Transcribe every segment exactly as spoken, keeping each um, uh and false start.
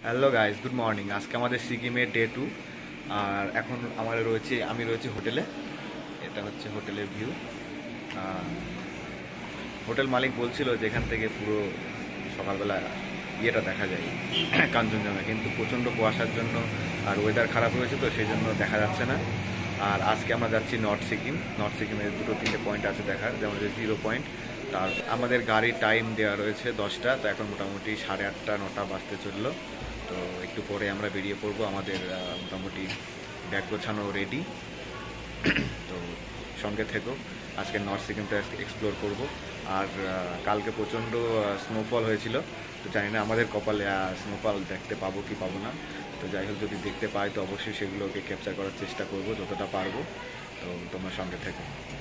Hello guys, good morning. আজকে আমাদের সিকিমের ডে টু। আর এখন আমার রয়েছে আমি রয়েছে হোটেলে। এটা হচ্ছে হোটেলের ভিউ। হোটেল মালিক বলছিল যে এখান থেকে পুরো সকালবেলা ইয়েটা দেখা যায় কাঞ্চনজঙ্ঘা, কিন্তু প্রচণ্ড কুয়াশার জন্য আর ওয়েদার খারাপ হয়েছে, তো সেই জন্য দেখা যাচ্ছে না। আর আজকে আমরা যাচ্ছি নর্থ সিকিম। নর্থ সিকিমের দুটো তিনটে পয়েন্ট আছে দেখার, যেমন যে জিরো পয়েন্ট। তার আমাদের গাড়ির টাইম দেওয়া রয়েছে দশটা, তো এখন মোটামুটি সাড়ে আটটা নটা বাজতে চললো। তো একটু পরে আমরা বেরিয়ে পড়বো, আমাদের মোটামুটি ব্যাগ গোছানো রেডি। তো সঙ্গে থেকো, আজকে নর্থ সিকিমটা এক্সপ্লোর করব। আর কালকে প্রচণ্ড স্নোফল হয়েছিল, তো জানি না আমাদের কপালে স্নোফল দেখতে পাবো কি পাবো না। তো যাই হোক, যদি দেখতে পাই তো অবশ্যই সেগুলোকে ক্যাপচার করার চেষ্টা করব যতটা পারবো। তো তোমার সঙ্গে থেকো।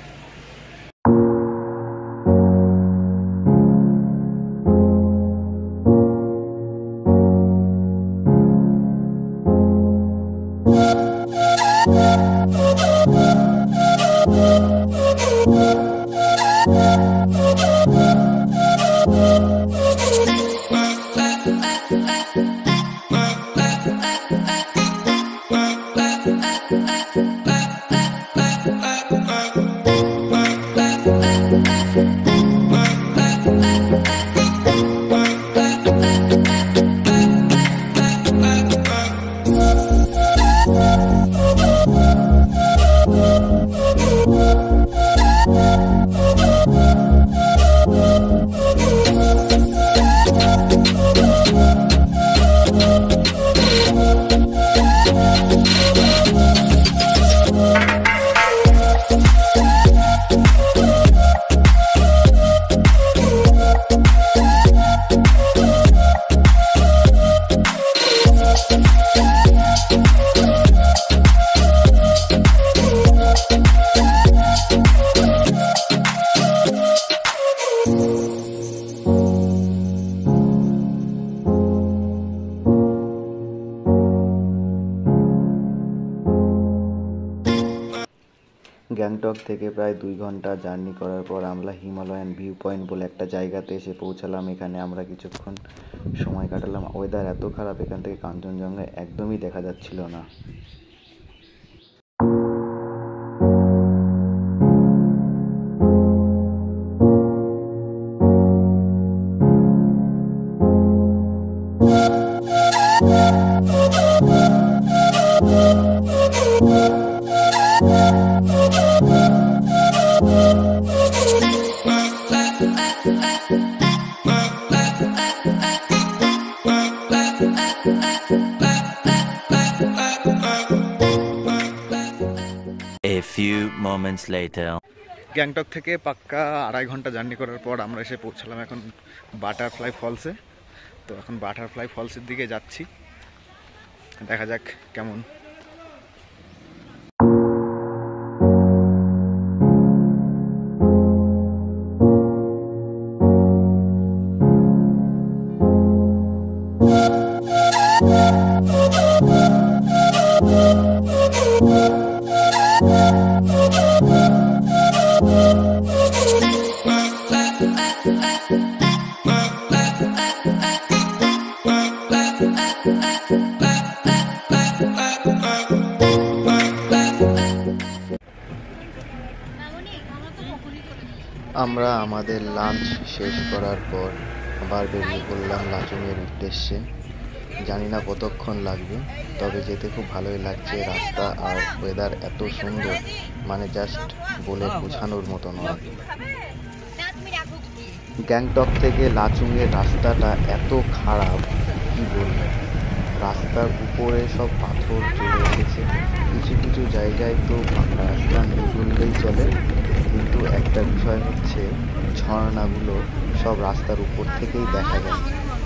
গ্যাংটক থেকে প্রায় দুই ঘন্টা জার্নি করার পর আমরা হিমালয়ান ভিউ পয়েন্ট বলে একটা জায়গাতে এসে পৌঁছালাম। এখানে আমরা কিছুক্ষণ সময় কাটালাম। ওয়েদার এত খারাপ, এখান থেকে কাঞ্চনজঙ্ঘা একদমই দেখা যাচ্ছিল না। A few moments later. Gangtok থেকে পাক্কা আড়াই ঘন্টা জার্নি করার পর আমরা এসে পৌঁছালাম এখন বাটারফ্লাই ফলসে। তো এখন বাটারফ্লাই ফলসের দিকে যাচ্ছি, দেখা যাক কেমন। আমরা আমাদের লাঞ্চ শেষ করার পর আবার বেরিয়ে পড়লাম লাচুংয়ের উদ্দেশ্যে। জানি না কতক্ষণ লাগবে, তবে যেতে খুব ভালোই লাগছে। রাস্তা আর ওয়েদার এত সুন্দর, মানে জাস্ট বলে বোঝানোর মতো নয়। গ্যাংটক থেকে লাচুংয়ের রাস্তাটা এত খারাপ কি বলবো। রাস্তার উপরে সব পাথর চলে এসেছে, কিছু কিছু জায়গায় তো রাস্তা নেই বললেই চলে। কিন্তু একটা বিষয় হচ্ছে, ঝর্ণাগুলো সব রাস্তার উপর থেকেই দেখা যায়।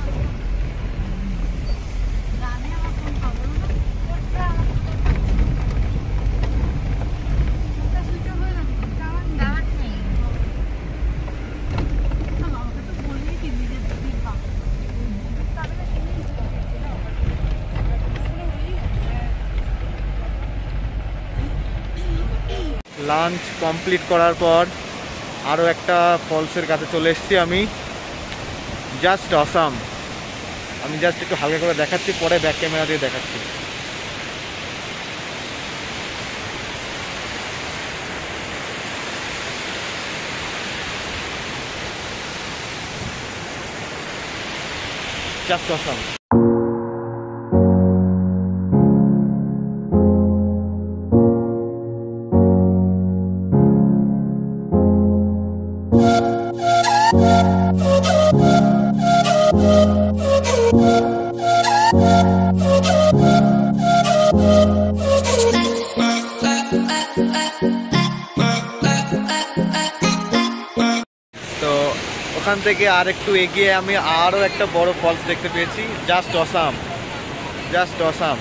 লাঞ্চ কমপ্লিট করার পর আরও একটা ফলসের কাছে চলে এসেছি আমি। Just awesome. আমি জাস্ট একটু হালকা করে দেখাচ্ছি, পরে ব্যাক ক্যামেরা দিয়ে দেখাচ্ছি। Just awesome. তো ওখান থেকে আর একটু এগিয়ে আমি আরও একটা বড় ফলস দেখতে পেয়েছি। Just awesome, just awesome.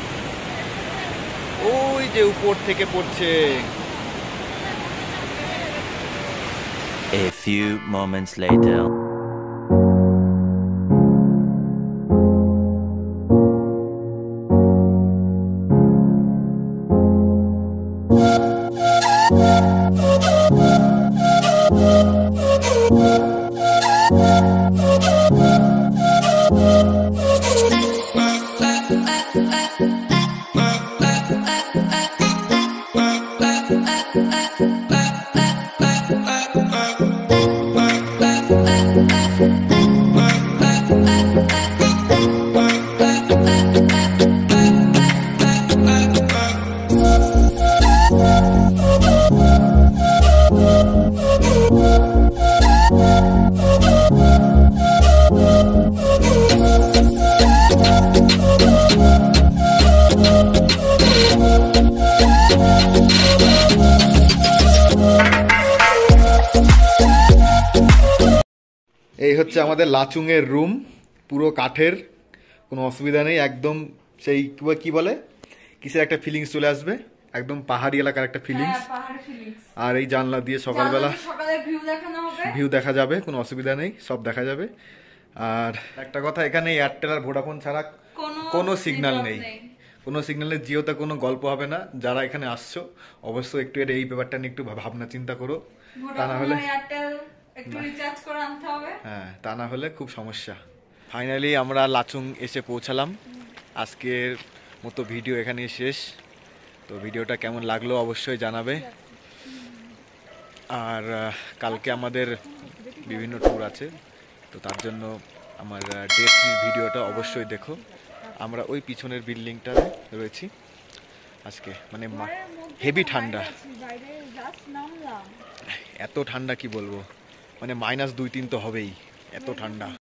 ওই যে উপর থেকে পড়ছে। A few moments later. এই হচ্ছে আমাদের লাচুংয়ের রুম, পুরো কাঠের, কোনো অসুবিধা নেই। একদম সেই কি বলে, কিসের একটা ফিলিংস চলে আসবে, একদম পাহাড়ি এলাকার একটা ফিলিংস। আর এই জানলা দিয়ে সকালবেলা ভিউ দেখা যাবে, কোনো অসুবিধা নেই, সব দেখা যাবে। আর একটা কথা, এখানে এয়ারটেল আর ভোডাফোন ছাড়া কোনো সিগন্যাল নেই, কোনো সিগন্যালের জিওতে কোনো গল্প হবে না। যারা এখানে আসছো অবশ্যই একটু এই ব্যাপারটা নিয়ে একটু ভাবনা চিন্তা করো, তা না হলে হ্যাঁ তা না হলে খুব সমস্যা। ফাইনালি আমরা লাচুং এসে পৌঁছালাম। আজকের মতো ভিডিও এখানেই শেষ। তো ভিডিওটা কেমন লাগলো অবশ্যই জানাবে। আর কালকে আমাদের বিভিন্ন ট্যুর আছে, তো তার জন্য আমার ডে থ্রির ভিডিওটা অবশ্যই দেখো। আমরা ওই পিছনের বিল্ডিংটাতে রয়েছি আজকে। মানে হেভি ঠান্ডা, এত ঠান্ডা কি বলবো, মানে মাইনাস দুই তিন তো হবেই, এত ঠান্ডা।